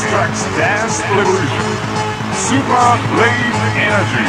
strikes dance revolution. Super Rave Energy.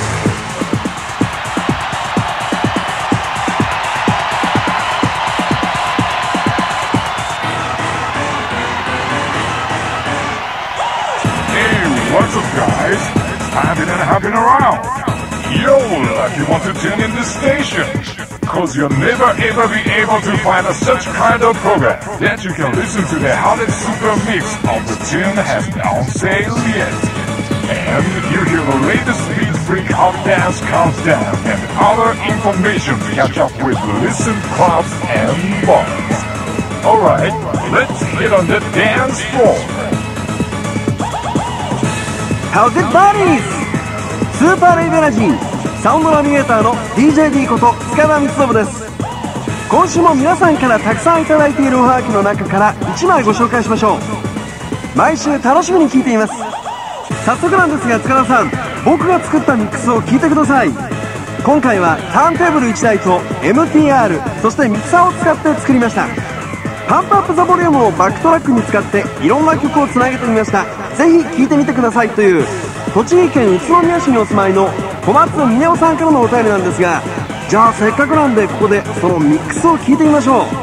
What's up, guys? I've been hopping around. Yo, like you want to tune in this station, cause you'll never ever be able to find such kind of program that you can listen to the hottest super mix of the tune has been on sale yet. And you hear the latest beat freak hot dance countdown and other information to catch up with listen clubs and bars. Alright, let's get on the dance floor. How's it buddies? スーパーレイブエナジーサウンドナビゲーターの DJD こと塚田光信です。今週も皆さんからたくさんいただいているおはがきの中から1枚ご紹介しましょう。毎週楽しみに聴いています。早速なんですが塚田さん、僕が作ったミックスを聴いてください。今回はターンテーブル1台と MTR そしてミキサーを使って作りました。パンプアップザボリュームをバックトラックに使っていろんな曲をつなげてみました。ぜひ聴いてみてくださいという栃木県宇都宮市にお住まいの小松峰夫さんからのお便りなんですが、じゃあせっかくなんでここでそのミックスを聴いてみましょう。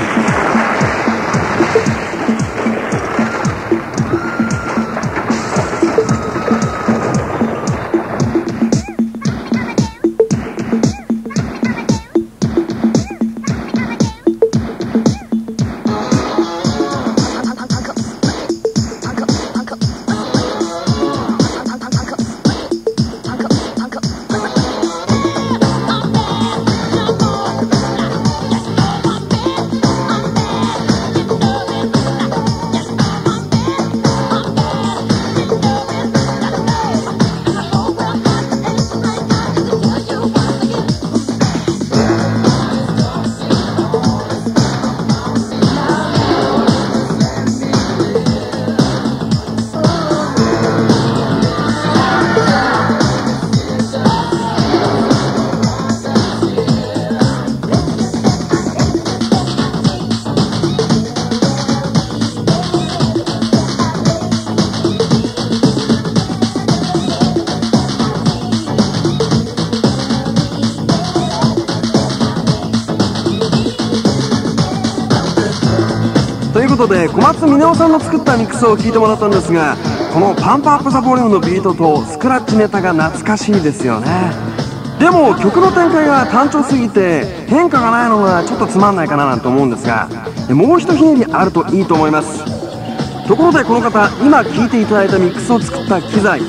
ということで小松峰夫さんの作ったミックスを聴いてもらったんですが、このパンプアップザボリュームのビートとスクラッチネタが懐かしいですよね。でも曲の展開が単調すぎて変化がないのがちょっとつまんないかななんて思うんですが、もう一ひねりあるといいと思います。ところでこの方、今聴いていただいたミックスを作った機材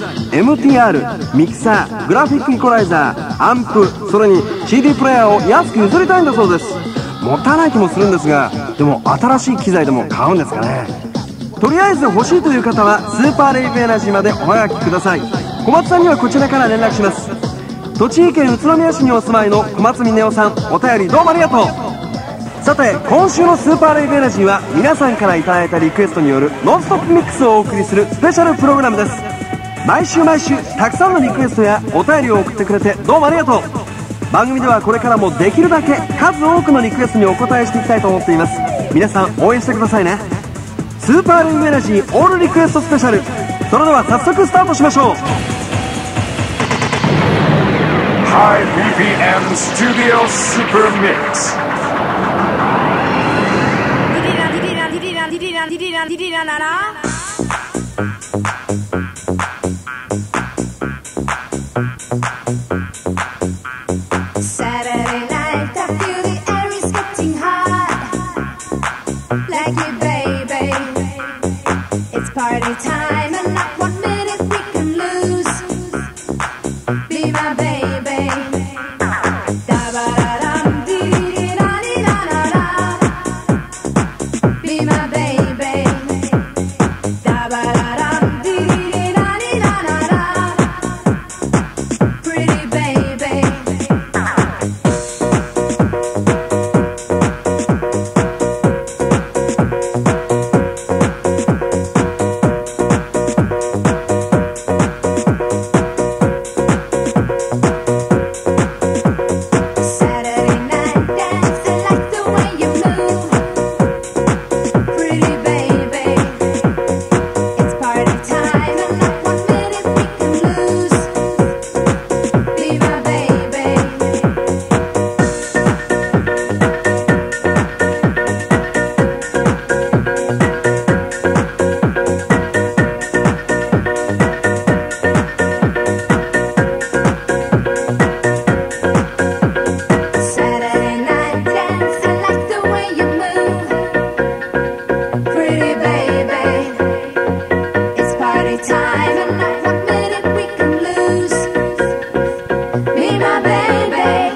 MTR、ミキサー、グラフィックイコライザー、アンプ、それに CD プレイヤーを安く譲りたいんだそうです。もったいない気もするんですが、でも新しい機材でも買うんですかね。とりあえず欲しいという方はスーパーレイブエナジーまでおはがきください。小松さんにはこちらから連絡します。栃木県宇都宮市にお住まいの小松峰夫さん、お便りどうもありがとう。さて今週のスーパーレイブエナジーは皆さんからいただいたリクエストによるノンストップミックスをお送りするスペシャルプログラムです。毎週たくさんのリクエストやお便りを送ってくれてどうもありがとう。番組ではこれからもできるだけ数多くのリクエストにお答えしていきたいと思っています。皆さん応援してくださいね。スーパーレイブエナジーオールリクエストスペシャル、それでは早速スタートしましょう。 High BPM Studio Super Mix. Saturday night, I feel the air is getting hot. Like you, baby. It's party time, and not 1 minute we can lose. Be my baby. Da ba da dum, dee dee da dee da da da. Be my baby. Da ba da dum, dee dee.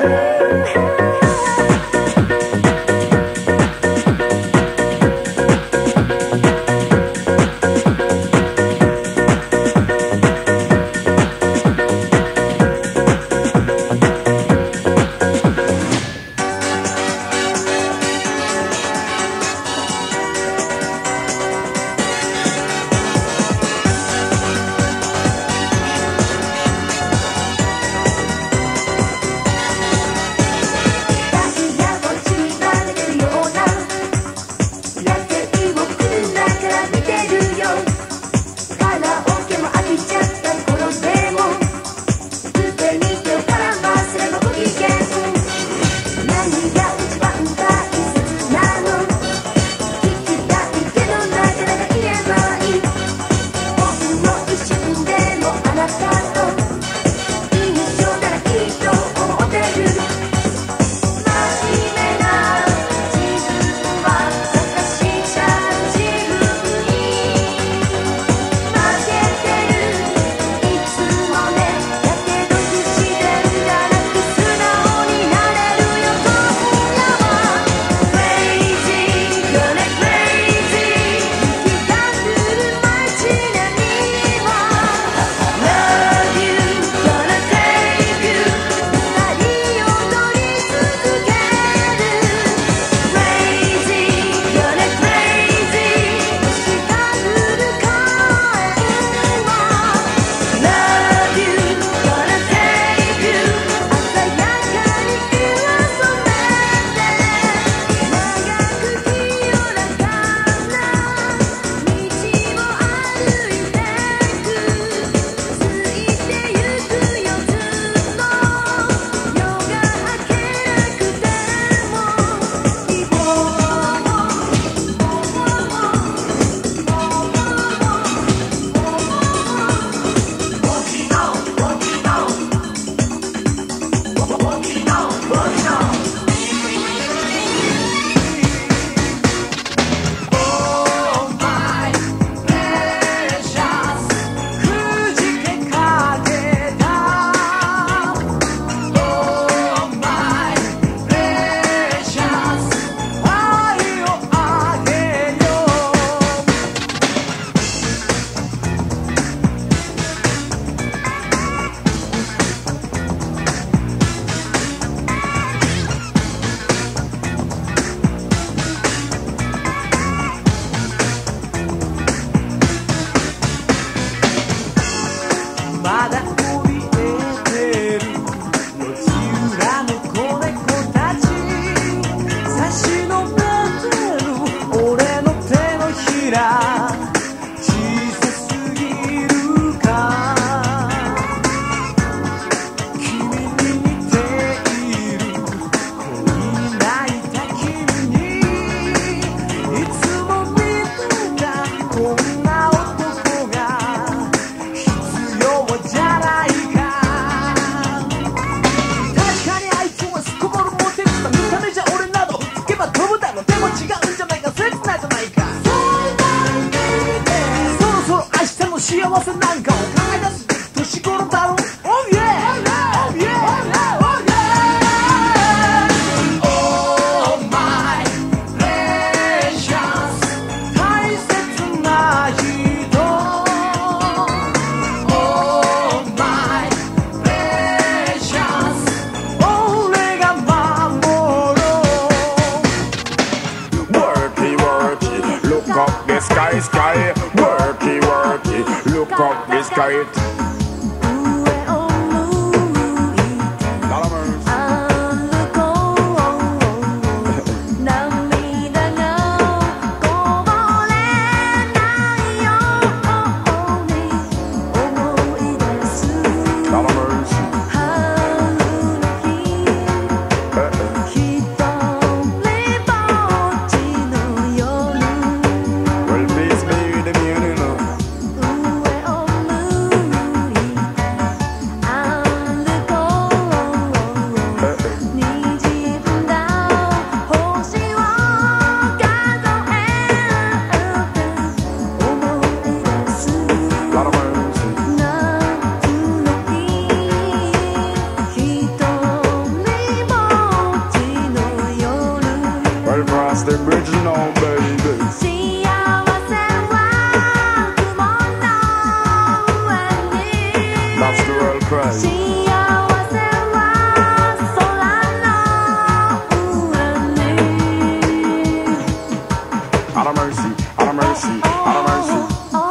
「 the original, baby. 幸せは雲の上に That's the real cry. 幸せは空の上に Out of mercy, out of mercy, out of mercy.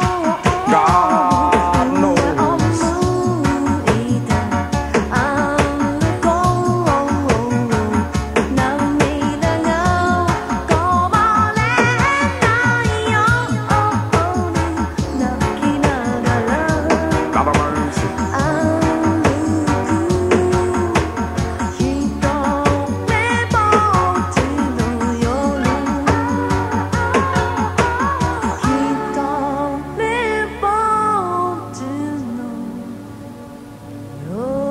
God knows. 涙がこぼれないように泣きながら Out of mercy. 歩く一目ぼっちの夜一目ぼっちの夜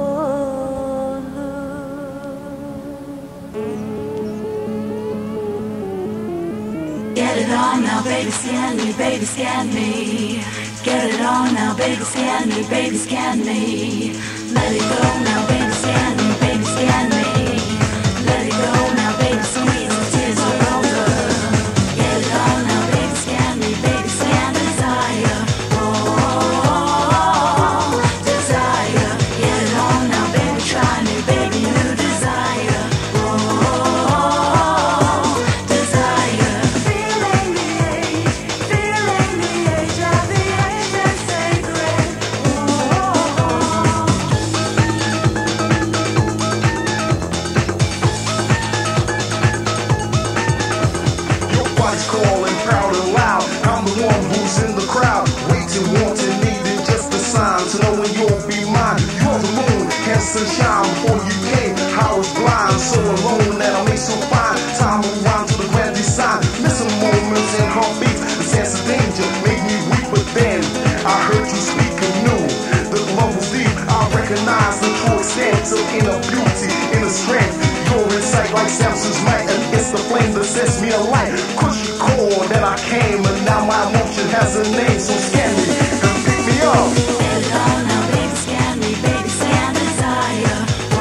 Get it on now, baby, scan me, baby, scan me. Get it on now, baby, scan me, baby, scan me. Let it go now, baby, scan me, baby, scan me. Let it go now, baby, squeeze the tears are over. Get it on now, baby, scan me, baby, scan desire. Oh, desire. Get it on now, baby, try me, baby, new desire. Oh, desire. Feeling the age of the ancient sacred. Your body's calling proud and loud. I'm the one who's in the crowd, waiting, wanting, needing just a sign to know when you'll be mine. You're the moon, hence sunshine before you came. I was blind, so alone that I made so fine. Time will wind to the grand design. Missing moments and heartbeats, the sense of danger made me weak. But then I heard you speak anew. The love was deep. I recognize the true extent of inner beauty, inner strength. You're in sight like Samson's might, and it's the flame that sets me alight. Cushy core that I came, and now my emotion has a name. So scan me and pick me up. Get it on now, baby, scan me, baby, scan desire.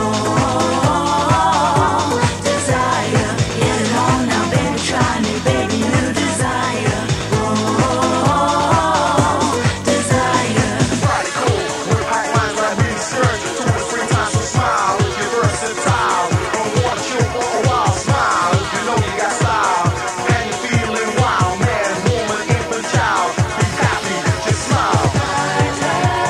Oh, desire. Get it on now, baby, try me, baby, new desire. Oh, desire. Body cool, with high lines like research. To the free time, so smile. You're versatile. Don't wanna chill for a while, smile. You know you got style. And you're feeling wild, man, woman, infant, child. Be happy, just smile.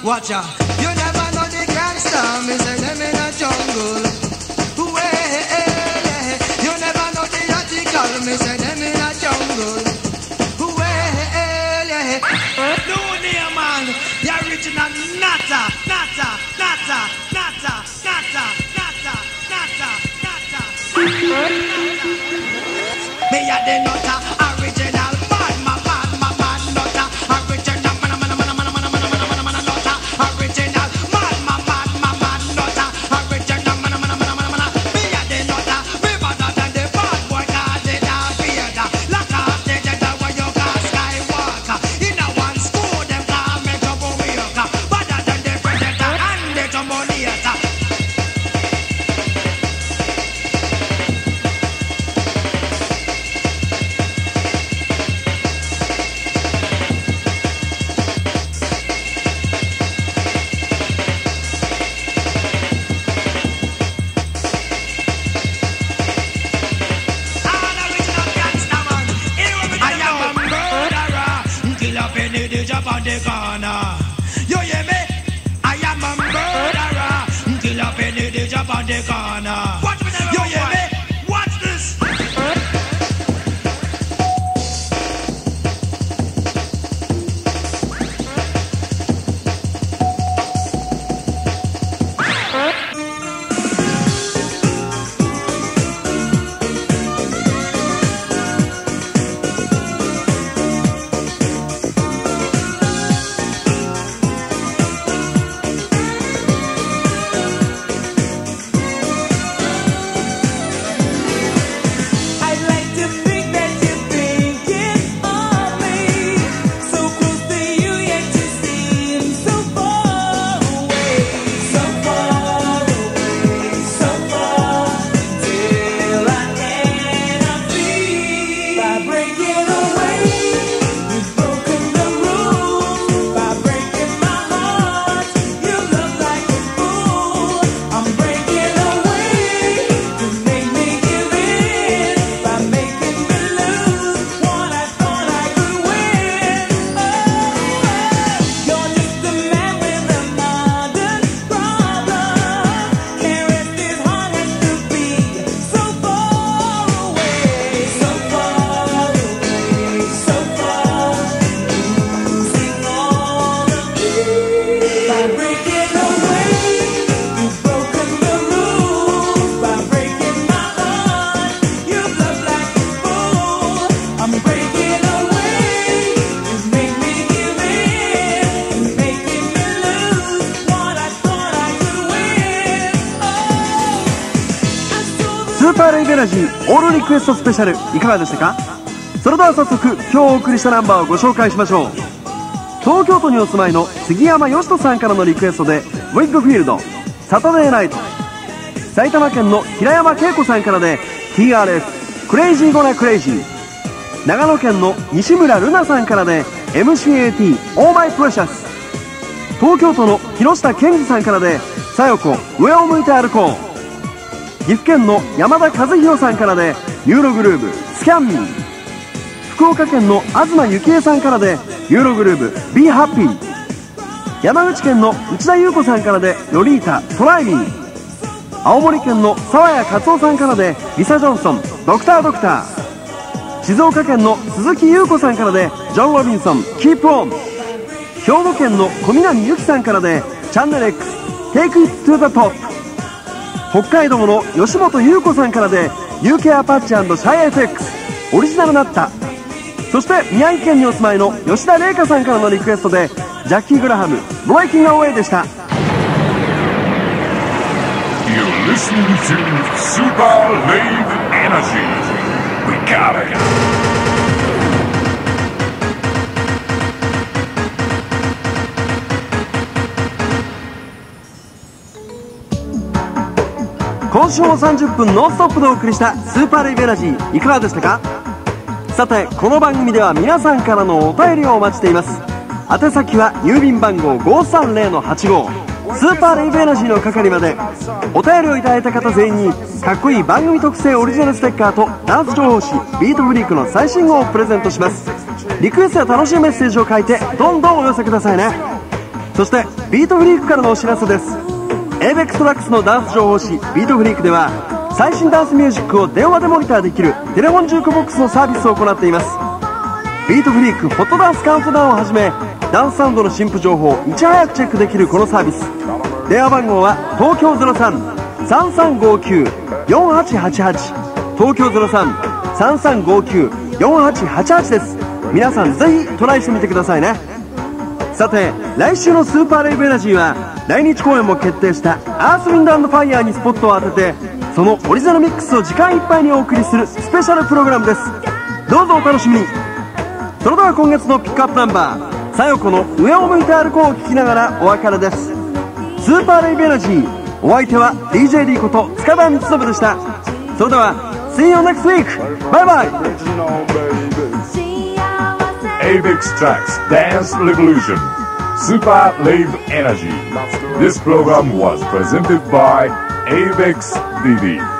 Watch out. You never know the gangster, me say them in a jungle. You never know the article, me say them in a jungle. No name man, the original Nata, Nata, Nata, Nata, Nata, Nata, Nata, Nata. Me a the Nata, original bad, my bad, my bad Nata, original man, man, man, man, man, man, man, man, Nata, original man, my bad, Nata, original man, man, man, man, man. Me a the Nata, me better than the bad boy, 'cause they not fear that. Like a stage that where you got skywalker. In a one school, them can't make up a worker. Better than the predator and the Terminator. On the corner, you hear me? I am a murderer. Kill up any day, jump on the corner. You hear me? Watch this. スーパーレイベラジーオールリクエストスペシャルいかがでしたか。それでは早速今日お送りしたナンバーをご紹介しましょう。東京都にお住まいの杉山義人さんからのリクエストでウィッグフィールドサタデーナイト。埼玉県の平山恵子さんからで TRF クレイジーゴナクレイジー。長野県の西村瑠奈さんからで MCAT All My Precious。東京都の広下健二さんからでさよこ上を向いて歩こう。岐阜県の山田和弘さんからでユーログルーブスキャンミー。福岡県の東幸恵さんからでユーログルーブ Be Happy。 山口県の内田裕子さんからでロリータトライミー。青森県の沢谷勝夫さんからでリサ・ジョンソンドクタードクター。静岡県の鈴木優子さんからでジョン・ロビンソン Keep On。 兵庫県の小南由紀さんからでチャンネル X Take It to the Top。北海道の吉本優子さんからで UK アパッチ&シャイ FX オリジナルナッタ。そして宮城県にお住まいの吉田玲香さんからのリクエストでジャッキー・グラハム Breaking Away でした。 You're listening to Super Lave Energy. We got it. 今週も30分ノンストップでお送りしたスーパーレイブエナジーいかがでしたか。さてこの番組では皆さんからのお便りをお待ちしています。宛先は郵便番号 530-85 スーパーレイブエナジーの係まで。お便りをいただいた方全員にかっこいい番組特製オリジナルステッカーとダンス情報誌ビートフリークの最新号をプレゼントします。リクエストや楽しいメッセージを書いてどんどんお寄せくださいね。 そしてビートフリークからのお知らせです。 ABEX トラックスのダンス情報誌ビートフリークでは最新ダンスミュージックを電話でモニターできるテレフォンジュークボックスのサービスを行っています。ビートフリークホットダンスカウントダウンをはじめダンスサウンドの新譜情報をいち早くチェックできるこのサービス。電話番号は東京 03-3359-4888 東京 03-3359-4888 です。皆さんぜひトライしてみてくださいね。さて来週のスーパーレイブエナジーは来日公演も決定したアースウィンド&ファイヤーにスポットを当ててそのオリジナルミックスを時間いっぱいにお送りするスペシャルプログラムです。どうぞお楽しみに。それでは今月のピックアップナンバーさよこの上を向いて歩こうを聴きながらお別れです。スーパーレイブエナジー、お相手は DJD こと塚田光信でした。それでは See you next week! バイバイ。 ABEX Tracks Dance Revolution Super Rave Energy. This program was presented by ABEX DD.